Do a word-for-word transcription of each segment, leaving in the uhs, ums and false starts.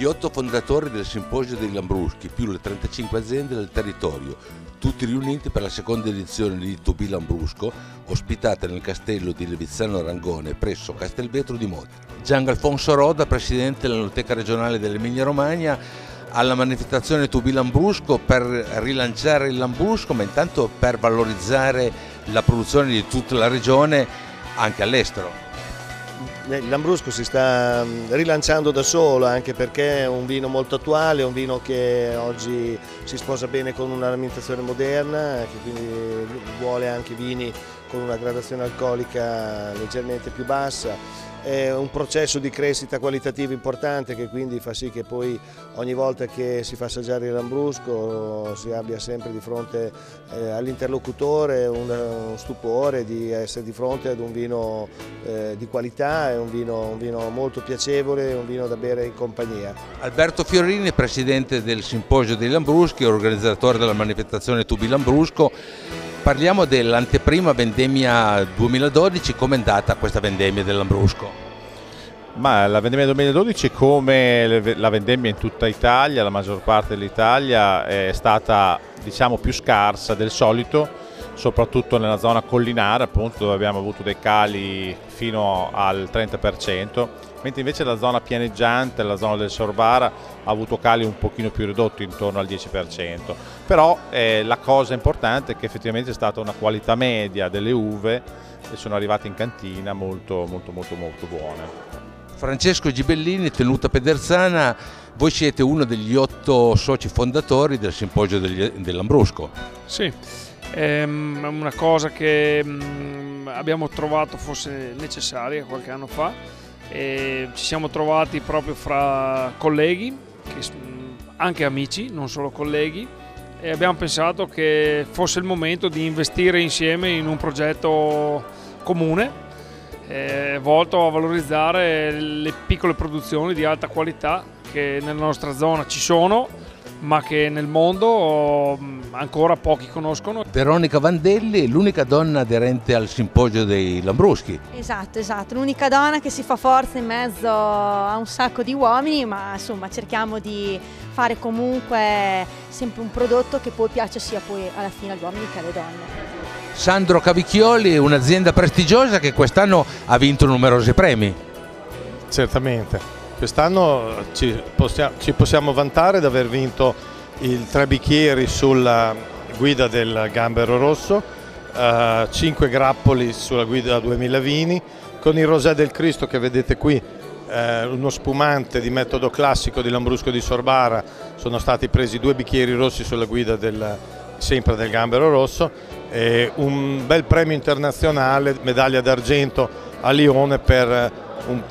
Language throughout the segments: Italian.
otto fondatori del Simposio dei Lambruschi, più le trentacinque aziende del territorio, tutti riuniti per la seconda edizione di To Be Lambrusco, ospitata nel castello di Levizzano Rangone presso Castelvetro di Monte. Gian Alfonso Roda, presidente dell'Enoteca regionale dell'Emilia Romagna, alla manifestazione To Be Lambrusco per rilanciare il Lambrusco, ma intanto per valorizzare la produzione di tutta la regione anche all'estero. Il Lambrusco si sta rilanciando da solo, anche perché è un vino molto attuale, è un vino che oggi si sposa bene con un'alimentazione moderna, che quindi vuole anche vini con una gradazione alcolica leggermente più bassa. È un processo di crescita qualitativa importante che quindi fa sì che poi ogni volta che si fa assaggiare il Lambrusco si abbia sempre di fronte eh, all'interlocutore un, un stupore di essere di fronte ad un vino eh, di qualità, è un vino, un vino molto piacevole, un vino da bere in compagnia. Alberto Fiorini, presidente del Simposio dei Lambruschi, organizzatore della manifestazione To Be Lambrusco. Parliamo dell'anteprima vendemmia duemiladodici, com'è andata questa vendemmia del Lambrusco? Ma la vendemmia duemiladodici, come la vendemmia in tutta Italia, la maggior parte dell'Italia, è stata, diciamo, più scarsa del solito, soprattutto nella zona collinare, appunto, dove abbiamo avuto dei cali fino al trenta per cento, mentre invece la zona pianeggiante, la zona del Sorbara, ha avuto cali un pochino più ridotti, intorno al dieci per cento. Però eh, la cosa importante è che effettivamente è stata una qualità media delle uve e sono arrivate in cantina molto molto molto molto buone. Francesco Gibellini, Tenuta Pedersana, voi siete uno degli otto soci fondatori del Simposio del Lambrusco. Sì, è una cosa che abbiamo trovato fosse necessaria qualche anno fa. E ci siamo trovati proprio fra colleghi, che, anche amici, non solo colleghi, e abbiamo pensato che fosse il momento di investire insieme in un progetto comune eh, volto a valorizzare le piccole produzioni di alta qualità che nella nostra zona ci sono, ma che nel mondo ancora pochi conoscono. Veronica Vandelli, l'unica donna aderente al Simposio dei Lambruschi. Esatto, esatto, l'unica donna che si fa forza in mezzo a un sacco di uomini, ma insomma cerchiamo di fare comunque sempre un prodotto che poi piace sia poi alla fine agli uomini che alle donne. Sandro Cavicchioli, un'azienda prestigiosa che quest'anno ha vinto numerosi premi. Certamente. Quest'anno ci possiamo, ci possiamo vantare di aver vinto il tre bicchieri sulla guida del Gambero Rosso, eh, cinque grappoli sulla guida duemila vini, con il Rosé del Cristo che vedete qui, eh, uno spumante di metodo classico di Lambrusco di Sorbara, sono stati presi due bicchieri rossi sulla guida del, sempre del Gambero Rosso, e un bel premio internazionale, medaglia d'argento a Lione per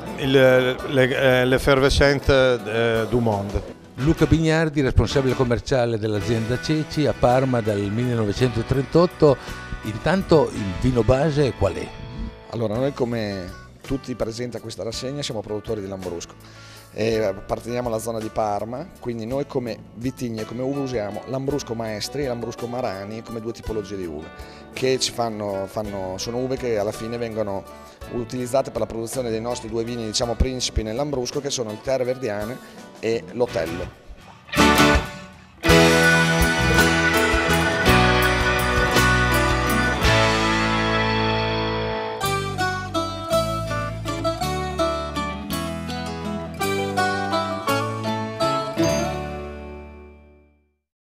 l'Effervescente eh, du Monde. Luca Bignardi, responsabile commerciale dell'azienda Ceci a Parma dal millenovecentotrentotto. Intanto il vino base qual è? Allora, noi come tutti presenti a questa rassegna siamo produttori di Lambrusco e apparteniamo alla zona di Parma, quindi noi come vitigni e come uve usiamo Lambrusco Maestri e Lambrusco Marani come due tipologie di uve che ci fanno, fanno, sono uve che alla fine vengono utilizzate per la produzione dei nostri due vini, diciamo, principi nel Lambrusco, che sono il Terre Verdiane e l'Otello.